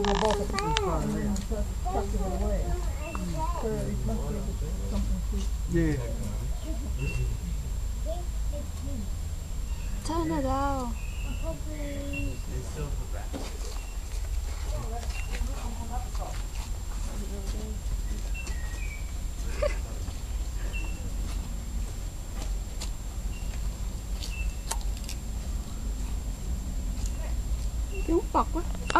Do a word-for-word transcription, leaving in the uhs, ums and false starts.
Well, both of them far away. Tuck it away. So it must be something to... Yeah. Turn it out. Chú bật quá.